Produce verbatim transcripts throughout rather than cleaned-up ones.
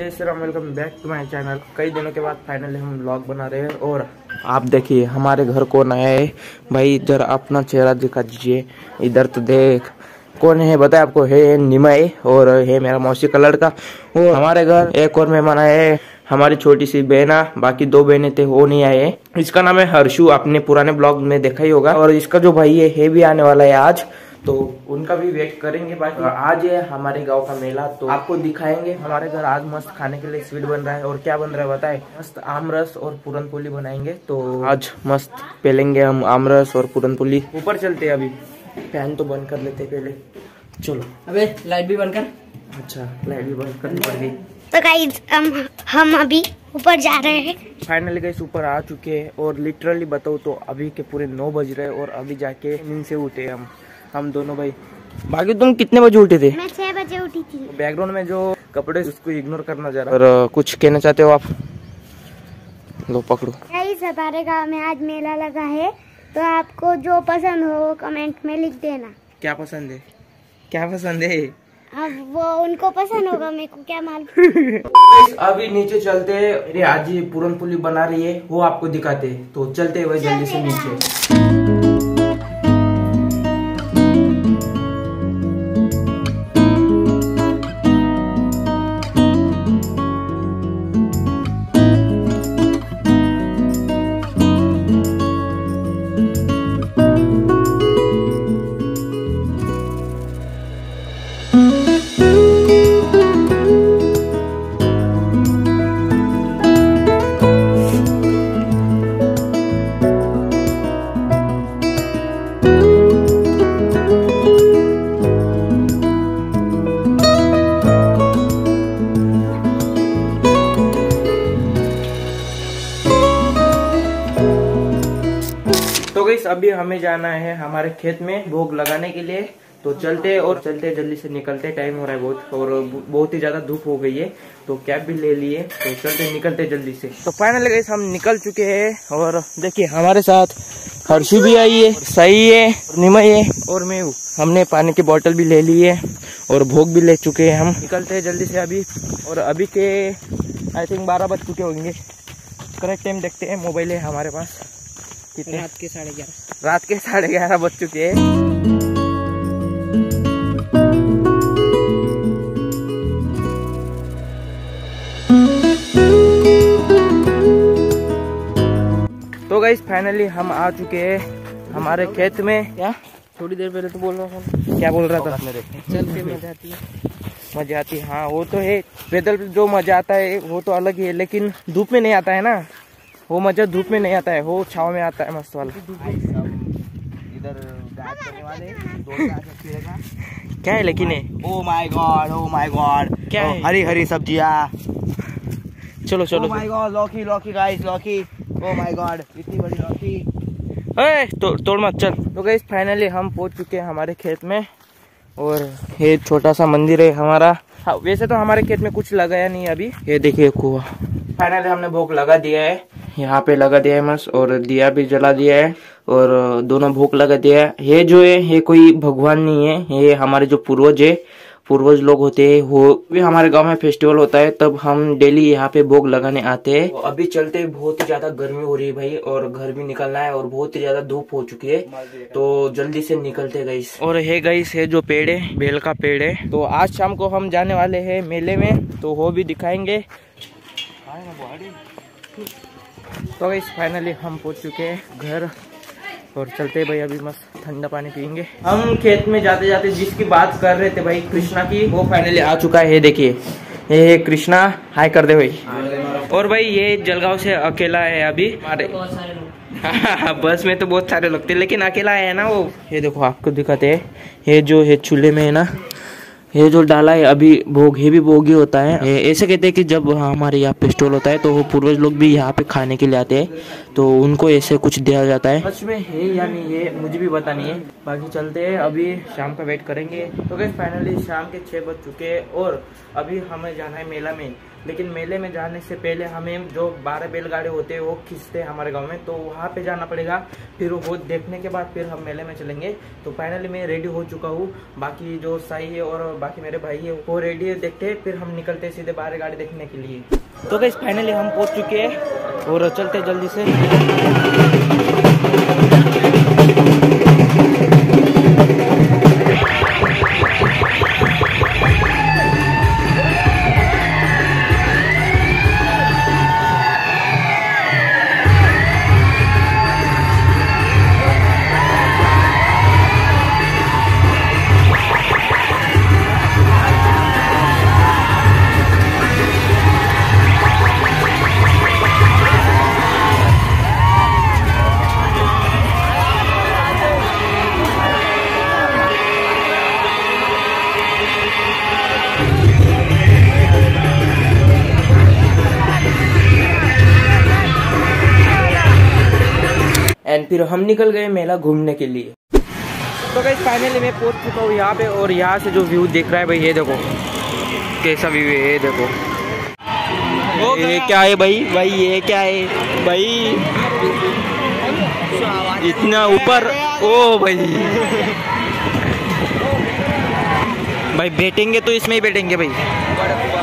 जय Shri Ram, welcome back to my channel. कई दिनों के बाद फाइनली हम व्लॉग बना रहे हैं और आप देखिए हमारे घर कौन आया है। भाई जरा अपना चेहरा दिखा दीजिए, इधर तो देख कौन है बताए आपको। है निमय और है मेरा मौसी का लड़का। और हमारे घर एक और मेहमान आए है, हमारी छोटी सी बहना। बाकी दो बहनें थे वो नहीं आए हैं। इसका नाम है हर्षु, आपने पुराने ब्लॉग में देखा ही होगा। और इसका जो भाई है, है भी आने वाला है आज, तो उनका भी वेट करेंगे। बाकी आज है हमारे गांव का मेला, तो आपको दिखाएंगे। हमारे घर आज मस्त खाने के लिए स्वीट बन रहा है। और क्या बन रहा है बताए, मस्त आमरस और पूरनपोली बनाएंगे। तो आज मस्त पेलेंगे हम आमरस और पूरनपोली। ऊपर चलते हैं, अभी फैन तो बंद कर लेते पहले। चलो, अबे लाइट भी बंद कर। अच्छा, लाइट भी बंद करनी पड़ गई। तो गाइस हम हम अभी ऊपर जा रहे हैं। फाइनली गाइस ऊपर आ चुके हैं। और लिटरली बताओ तो अभी के पूरे नौ बज रहे हैं और अभी जाके नींद से उठे हम हम दोनों भाई। बाकी तुम कितने बजे उठे थे? मैं छह बजे उठी थी। बैकग्राउंड में जो कपड़े उसको इग्नोर करना जरा। और कुछ कहना चाहते हो आप? लो पकड़ो। गाइस हमारे गांव में आज मेला लगा है, तो आपको जो पसंद हो वो कमेंट में लिख देना। क्या पसंद है? क्या पसंद है? अब वो उनको पसंद होगा, मेरे को क्या मालूम। अभी नीचे चलते हैं। मेरी आज ही पूरनपोली बना रही है, वो आपको दिखाते हैं। तो चलते हैं भाई जल्दी से नीचे। तो गाइस अभी हमें जाना है हमारे खेत में भोग लगाने के लिए। तो चलते और चलते जल्दी से निकलते, टाइम हो रहा है बहुत और बहुत ही ज्यादा धूप हो गई है। तो कैब भी ले लिए, तो चलते निकलते जल्दी से। तो फाइनली गाइस हम निकल चुके हैं। और देखिए हमारे साथ हर्षु भी आई है, सही है, निमय है और मैं हूँ। हमने पानी की बोतल भी ले ली है और भोग भी ले चुके हैं। हम निकलते हैं जल्दी से अभी। और अभी के आई थिंक बारह बज चुके होंगे। करेक्ट टाइम देखते हैं, मोबाइल है हमारे पास। कितने? रात के साढ़े ग्यारह रात के साढ़े ग्यारह बज चुके हैं। तो गाइस फाइनली हम आ चुके हैं हमारे खेत में। क्या थोड़ी देर पहले तो बोल रहा था, क्या बोल रहा था? चल के मजा आती है। मजा आती है, हाँ वो तो है। पैदल जो मजा आता है वो तो अलग ही है, लेकिन धूप में नहीं आता है ना वो मजा। धूप में नहीं आता है, वो छाव में आता है मस्त वाला। इधर गायब करने वाले दो क्या है लेकिन है? Oh my God, oh my God, क्या है? हरी हरी सब्जियां। चलो चलो। ओ माय गॉड, लौकी लौकी गाइस, लौकी। ओ माय गॉड, इतनी बड़ी लौकी। ए, तो, तोड़ मत चल। तो गाइस फाइनली हम पहुंच चुके हैं हमारे खेत में। और ये छोटा सा मंदिर है हमारा। हाँ, वैसे तो हमारे खेत में कुछ लगाया नहीं अभी। ये देखिए कुआं। फाइनली हमने भोग लगा दिया है, यहाँ पे लगा दिया है मस्त। और दिया भी जला दिया है और दोनों भोग लगा दिया है। ये जो है ये कोई भगवान नहीं है, ये हमारे जो पूर्वज है, पूर्वज लोग होते हैं। वो भी हमारे गांव में फेस्टिवल होता है तब हम डेली यहाँ पे भोग लगाने आते हैं। तो अभी चलते, बहुत ही ज्यादा गर्मी हो रही है भाई और घर भी निकलना है और बहुत ही ज्यादा धूप हो चुकी है। तो जल्दी से निकलते गाइस। और है गाइस, है जो पेड़ है, बेल का पेड़ है। तो आज शाम को हम जाने वाले हैं मेले में, तो वो भी दिखाएंगे। तो गाइस फाइनली हम पहुंच चुके हैं घर और चलते भाई अभी मस्त ठंडा पानी पियेंगे। हम खेत में जाते जाते जिसकी बात कर रहे थे भाई, कृष्णा की, वो फाइनली आ चुका है। देखिए ये कृष्णा, हाय कर दे भाई। और भाई ये जलगांव से अकेला है अभी हमारे। बस में तो बहुत सारे लोग थे लेकिन अकेला है ना वो। ये देखो आपको दिखाते हैं, ये जो है चूल्हे में है ना, ये जो डाला है अभी भोग, ये भी भोग ही होता है। ऐसे कहते हैं कि जब हमारे यहाँ फेस्टिवल होता है तो वो पूर्वज लोग भी यहाँ पे खाने के लिए आते हैं, तो उनको ऐसे कुछ दिया जाता है। सच में है या नहीं है मुझे भी पता नहीं है। बाकी चलते हैं, अभी शाम का वेट करेंगे। तो गाइस फाइनली शाम के छः बज चुके हैं और अभी हमें जाना है मेला में। लेकिन मेले में जाने से पहले हमें जो बारह बैलगाड़ी होते हैं वो खींचते हैं हमारे गांव में, तो वहाँ पे जाना पड़ेगा। फिर वो देखने के बाद फिर हम मेले में चलेंगे। तो फाइनली मैं रेडी हो चुका हूँ, बाकी जो साई है और बाकी मेरे भाई है वो रेडी है। देखते हैं फिर हम निकलते हैं सीधे बारह गाड़ी देखने के लिए। तो गाइस फाइनली हम पहुँच चुके हैं और चलते जल्दी से। एंड फिर हम निकल गए मेला घूमने के लिए। तो गाइस फाइनली मैं पहुंच चुका हूँ यहाँ पे, और यहाँ से जो व्यू दिख रहा है भाई, ये देखो कैसा व्यू है, ये देखो। ये क्या है भाई भाई ये क्या है भाई, इतना ऊपर। ओ भाई भाई बैठेंगे तो इसमें ही बैठेंगे भाई।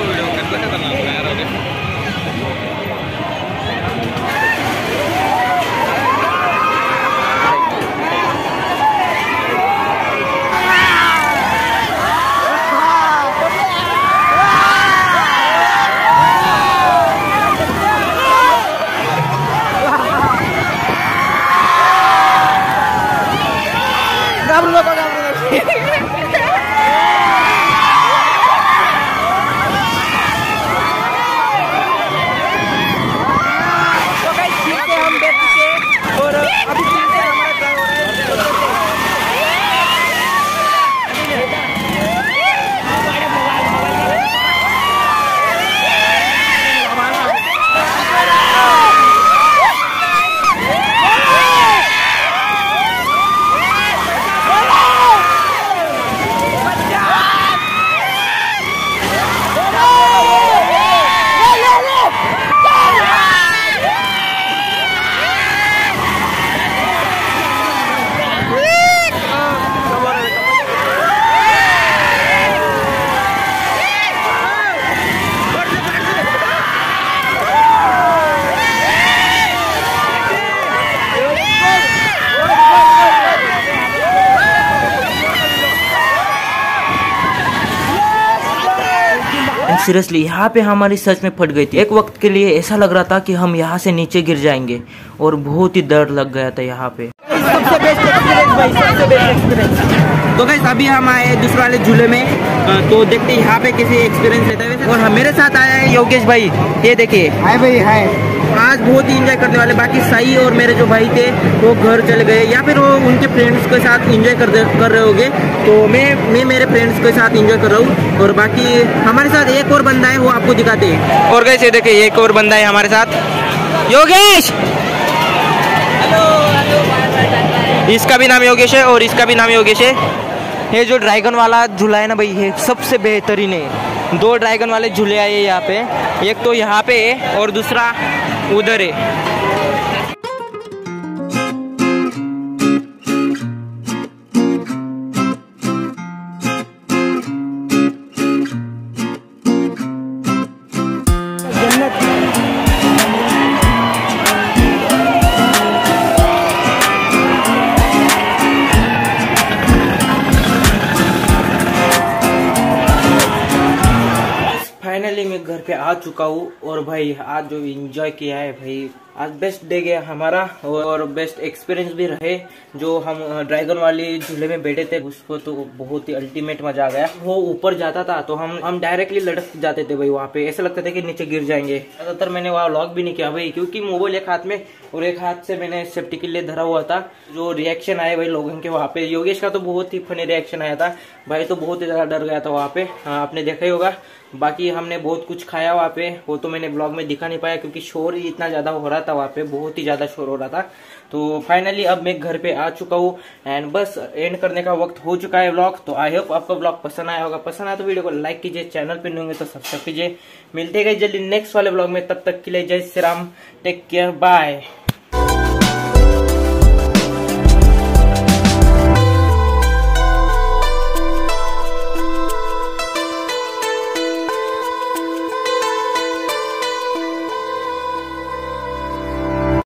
सीरियसली यहाँ पे हमारी सच में फट गई थी। एक वक्त के लिए ऐसा लग रहा था कि हम यहाँ से नीचे गिर जाएंगे, और बहुत ही डर लग गया था यहाँ पे। सबसे बेस्ट एक्सपीरियंस भाई, सबसे बेस्ट एक्सपीरियंस। तो गाइस अभी हम आए दूसरे वाले झूले में, तो देखते हैं यहाँ पे कैसे एक्सपीरियंस रहता है। और मेरे साथ आया है योगेश भाई, ये देखिए। हाय भाई हाय। आज बहुत ही इंजॉय करने वाले। बाकी साई और मेरे जो भाई थे वो घर चले गए, या फिर वो उनके फ्रेंड्स के साथ इंजॉय कर कर रहे होंगे। तो मैं मैं मेरे फ्रेंड्स के साथ इंजॉय कर रहा हूँ, और बाकी हमारे साथ एक और बंदा है, वो आपको दिखाते हैं। और गाइस ये देखिए एक और बंदा है हमारे साथ, योगेश। Hello hello. इसका भी नाम योगेश है और इसका भी नाम योगेश है। ये जो ड्रैगन वाला झूला है ना भाई, ये सबसे बेहतरीन है। दो ड्रैगन वाले झूले आए यहाँ पे, एक तो यहाँ पे है और दूसरा उधर है। फाइनली मैं घर पे आ चुका हूँ, और भाई आज जो एंजॉय किया है भाई, आज बेस्ट डे गया हमारा, और बेस्ट एक्सपीरियंस भी रहे। जो हम ड्रैगन वाली झूले में बैठे थे उसको तो बहुत ही अल्टीमेट मजा आ गया। वो ऊपर जाता था तो हम हम डायरेक्टली लटक जाते थे भाई, वहाँ पे ऐसा लगता था कि नीचे गिर जाएंगे। ज्यादातर मैंने वहाँ व्लॉग भी नहीं किया भाई, क्योंकि मोबाइल एक हाथ में और एक हाथ से मैंने सेफ्टी के लिए धरा हुआ था। जो रिएक्शन आए भाई लोगों के वहाँ पे, योगेश का तो बहुत ही फनी रिएक्शन आया था भाई, तो बहुत ही ज्यादा डर गया था वहाँ पे। हाँ, आपने देखा ही होगा। बाकी हमने बहुत कुछ खाया वहाँ पे, वो तो मैंने ब्लॉग में दिखा नहीं पाया क्योंकि शोर ही इतना ज्यादा हो रहा रहा था, वहाँ पे बहुत ही ज्यादा शोर हो रहा था। तो फाइनली अब मैं घर पे आ चुका हूँ एंड बस एंड करने का वक्त हो चुका है व्लॉग। तो आई होप आपको व्लॉग पसंद आया होगा, पसंद आया तो वीडियो को लाइक कीजिए, चैनल पे नहीं होंगे तो सब्सक्राइब कीजिए। मिलते गए जल्दी नेक्स्ट वाले व्लॉग में, तब तक के लिए जय Shri Ram, take care, bye.